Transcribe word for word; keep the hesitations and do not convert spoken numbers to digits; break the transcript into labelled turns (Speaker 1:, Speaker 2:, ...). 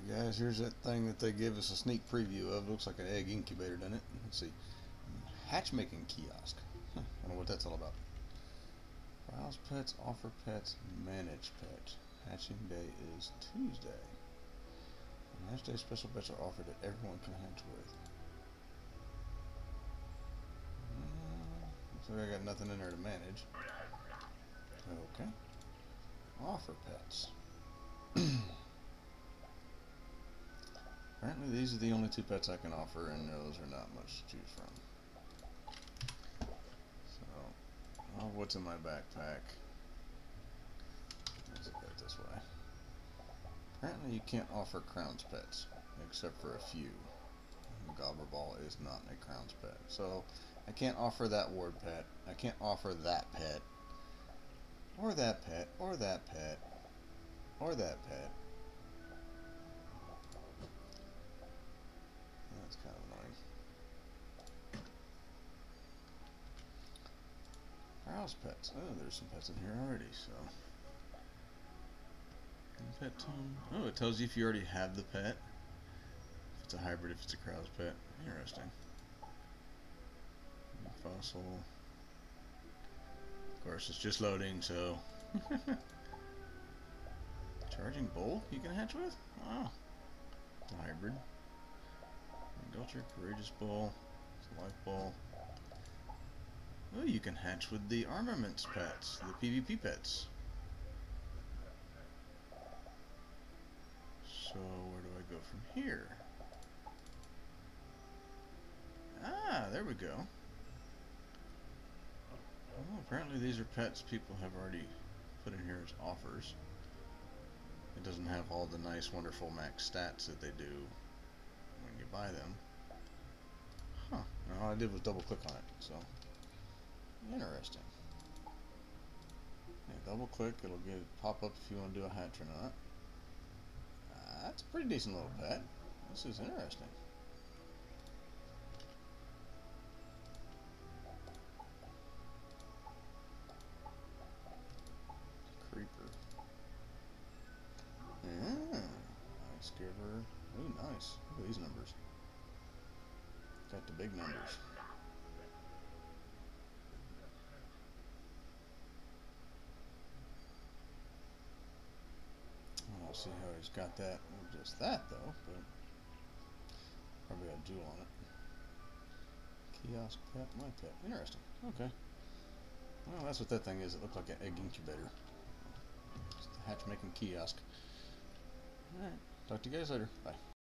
Speaker 1: Guys, here's that thing that they give us a sneak preview of. Looks like an egg incubator, doesn't it? Let's see. Hatchmaking kiosk. Huh, I don't know what that's all about. Browse pets, offer pets, manage pets. Hatching day is Tuesday. And hatch day special pets are offered that everyone can hatch with. Uh, looks like I got nothing in there to manage. Okay. Offer pets. Apparently these are the only two pets I can offer, and those are not much to choose from. So, oh, what's in my backpack? Let's look at it this way. Apparently you can't offer Crown's pets, except for a few. Gobberball is not a Crown's pet. So, I can't offer that ward pet. I can't offer that pet. Or that pet. Or that pet. Or that pet. That's kind of annoying. Browse pets. Oh, there's some pets in here already, so. Pet tone. Oh, it tells you if you already have the pet. If it's a hybrid, if it's a Krause pet. Interesting. Fossil. Of course, it's just loading, so. Charging bull you can hatch with? Wow. It's a hybrid. Indulger, courageous bull. It's a life bull. Oh, you can hatch with the armaments pets, the PvP pets. So, where do I go from here? Ah, there we go. Well, apparently these are pets people have already put in here as offers. It doesn't have all the nice, wonderful max stats that they do when you buy them. Huh. And all I did was double click on it, so interesting. Yeah, double click, it'll get pop up if you want to do a hatch or not. Uh, that's a pretty decent little pet. This is interesting. Creeper. Yeah. Ice giver. Ooh, nice. Look at these numbers. Got the big numbers. I don't see how he's got that with just that though, but probably got a jewel on it. Kiosk pet, my pet. Interesting. Okay. Well, that's what that thing is. It looked like an egg incubator. Just a hatchmaking kiosk. Alright. Talk to you guys later. Bye.